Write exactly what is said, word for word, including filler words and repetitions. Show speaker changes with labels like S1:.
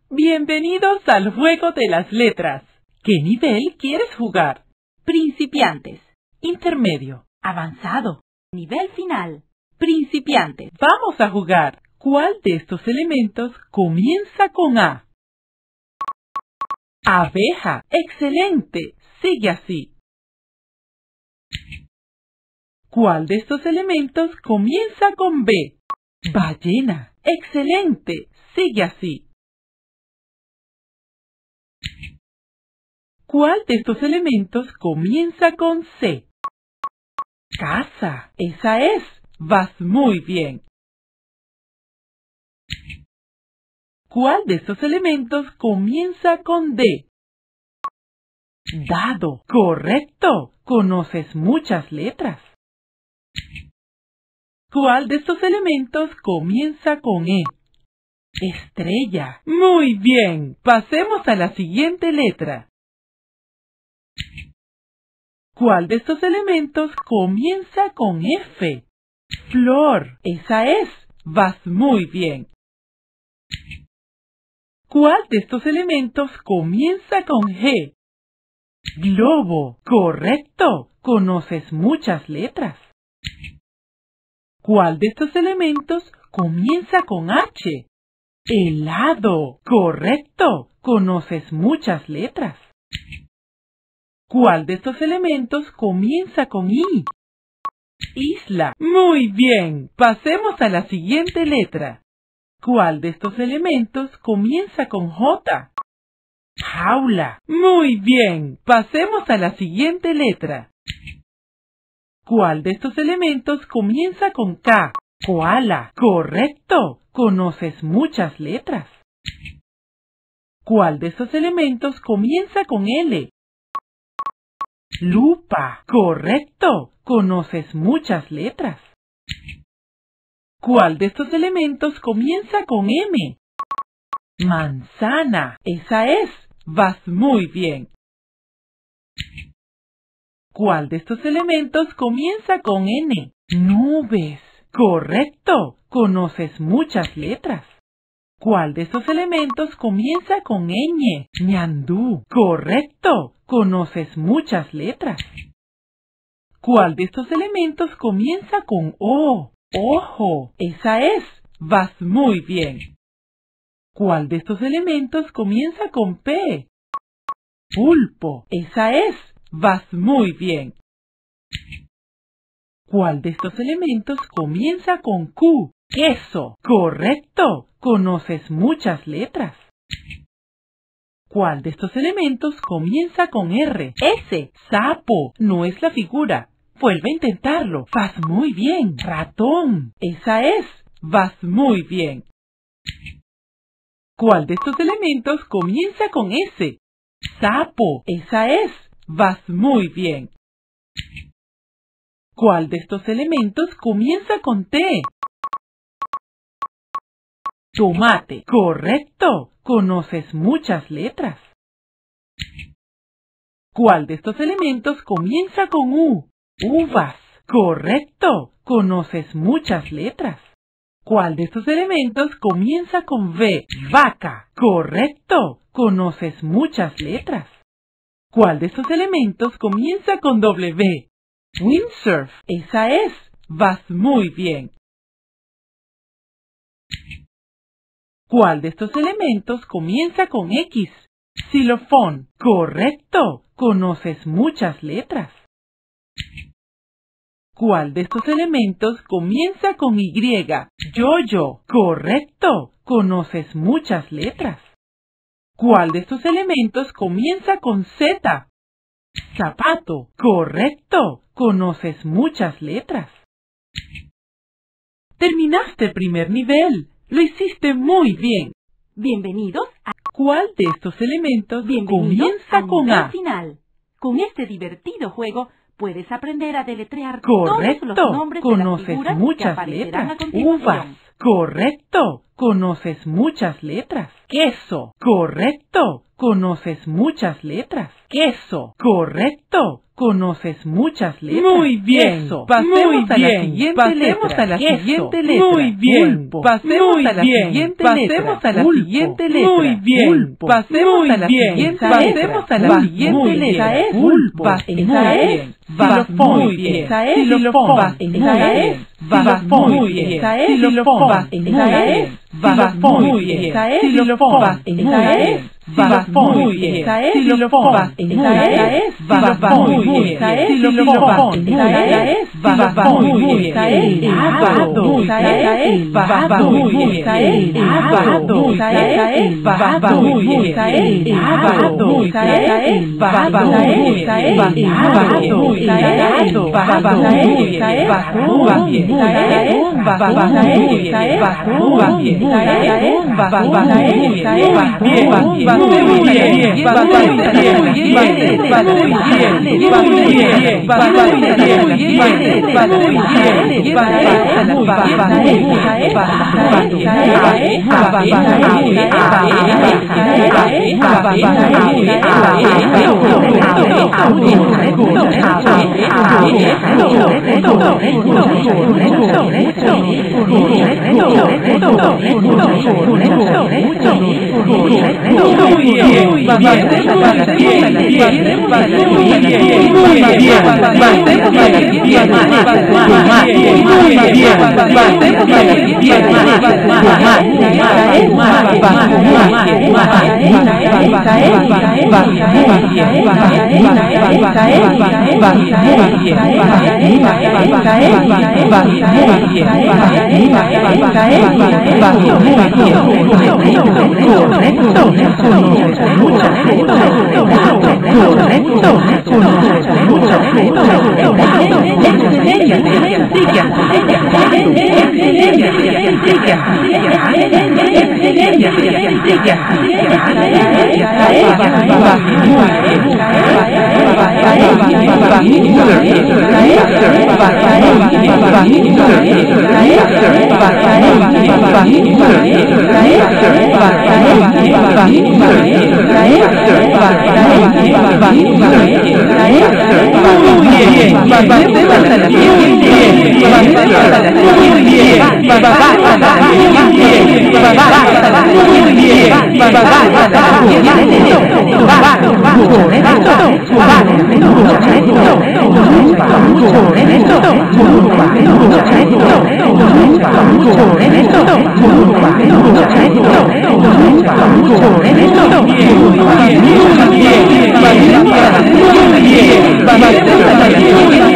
S1: Bienvenidos al juego de las letras. ¿Qué nivel quieres jugar?
S2: Principiantes.
S1: Intermedio.
S2: Avanzado. Nivel final.
S1: Principiantes. Vamos a jugar. ¿Cuál de estos elementos comienza con A? Abeja. Excelente. Sigue así. ¿Cuál de estos elementos comienza con B? Ballena. Excelente. Sigue así. ¿Cuál de estos elementos comienza con C? Casa. Esa es. Vas muy bien. ¿Cuál de estos elementos comienza con D? Dado. Correcto. Conoces muchas letras. ¿Cuál de estos elementos comienza con E? Estrella. Muy bien. Pasemos a la siguiente letra. ¿Cuál de estos elementos comienza con F? Flor. Esa es. Vas muy bien. ¿Cuál de estos elementos comienza con G? Globo. Correcto. Conoces muchas letras. ¿Cuál de estos elementos comienza con H? Helado. Correcto. Conoces muchas letras. ¿Cuál de estos elementos comienza con I? Isla. Muy bien. Pasemos a la siguiente letra. ¿Cuál de estos elementos comienza con J? Jaula. Muy bien. Pasemos a la siguiente letra. ¿Cuál de estos elementos comienza con K? Koala. Correcto. Conoces muchas letras. ¿Cuál de estos elementos comienza con L? Lupa. Correcto. Conoces muchas letras. ¿Cuál de estos elementos comienza con M? Manzana. Esa es. Vas muy bien. ¿Cuál de estos elementos comienza con N? Nubes. Correcto. Conoces muchas letras. ¿Cuál de estos elementos comienza con ñ? Ñandú. Correcto. Conoces muchas letras. ¿Cuál de estos elementos comienza con O? Ojo. Esa es. Vas muy bien. ¿Cuál de estos elementos comienza con P? Pulpo. Esa es. Vas muy bien. ¿Cuál de estos elementos comienza con Q? Queso. Correcto. Conoces muchas letras. ¿Cuál de estos elementos comienza con R? S. Sapo. No es la figura. Vuelve a intentarlo. Vas muy bien. Ratón. Esa es. Vas muy bien. ¿Cuál de estos elementos comienza con S? Sapo. Esa es. Vas muy bien. ¿Cuál de estos elementos comienza con T? Tomate. Correcto. Conoces muchas letras. ¿Cuál de estos elementos comienza con U? Uvas. Correcto. Conoces muchas letras. ¿Cuál de estos elementos comienza con V? Vaca. Correcto. Conoces muchas letras. ¿Cuál de estos elementos comienza con W? Windsurf. Esa es. Vas muy bien. ¿Cuál de estos elementos comienza con X? Xilofón. Correcto. Conoces muchas letras. ¿Cuál de estos elementos comienza con Y? Yoyo. Correcto. Conoces muchas letras. ¿Cuál de estos elementos comienza con Z? Zapato. Correcto. Conoces muchas letras. Terminaste el primer nivel. Lo hiciste muy bien.
S2: Bienvenidos a...
S1: ¿Cuál de estos elementos comienza con
S2: nivel
S1: A?
S2: final. Con este divertido juego puedes aprender a deletrear
S1: Correcto.
S2: todos los nombres de las
S1: Conoces
S2: figuras que
S1: muchas
S2: aparecerán
S1: letras.
S2: a continuación.
S1: Uvas. Correcto. Conoces muchas letras. Queso. Correcto. Conoces muchas letras. Queso. Correcto. Conoces muchas letras.
S3: Muy bien.
S1: Eso.
S3: Pasemos
S1: Muy
S3: a la
S1: bien.
S3: siguiente
S1: Pasemos
S3: letra.
S1: a la
S3: Eso.
S1: siguiente letra.
S3: Muy bien.
S1: Pulpo.
S3: Pasemos
S1: Muy
S3: a la
S1: bien.
S3: siguiente
S1: Pasemos
S3: letra.
S1: a la
S3: Pulpo.
S1: siguiente letra.
S3: Muy bien.
S1: Pulpo.
S3: Pasemos
S1: Muy
S3: a la
S1: bien.
S3: siguiente
S1: Pasemos
S3: letra.
S1: a la
S3: Vas
S1: siguiente
S3: muy
S1: letra.
S3: bien.
S1: Pulpo.
S3: Vas
S1: Esa
S3: muy
S1: es.
S3: bien.
S1: Vas
S3: Xilofón.
S1: muy bien.
S3: Esa es.
S1: Xilofón.
S3: Vas
S1: Esa
S3: muy
S1: es.
S3: bien.
S1: Vas muy bien.
S3: Esa es.
S1: Xilofón.
S3: Vas
S1: Esa es.
S3: Vas muy bien.
S1: Esa es.
S3: Xilofón.
S1: Vas
S3: Esa es.
S1: Vas muy bien.
S3: Esa es.
S1: Xilofón.
S3: Esa es.
S1: Vas muy bien.
S3: Esa es.
S1: Xilofón.
S3: Esa es.
S1: Vas muy bien.
S3: Esa es.
S1: Helado.
S3: Esa es.
S1: Vas muy bien.
S3: Esa es.
S1: Helado.
S3: Esa es.
S1: Vas muy bien.
S3: Esa es.
S1: Helado.
S3: Esa es.
S1: Vas muy bien.
S3: Esa es.
S1: Helado.
S3: Helado.
S1: Vas muy bien.
S3: Esa es.
S1: Vas muy bien.
S3: Esa es.
S1: Vas muy bien.
S3: Esa es.
S1: Vas muy bien.
S3: Esa es.
S1: Vas muy bien.
S3: Esa es.
S1: Vas muy bien. Vas muy bien. Vas muy bien. Vas muy bien. Vas muy bien. Vas muy bien. Vas muy bien. Vas muy bien. Muy bien.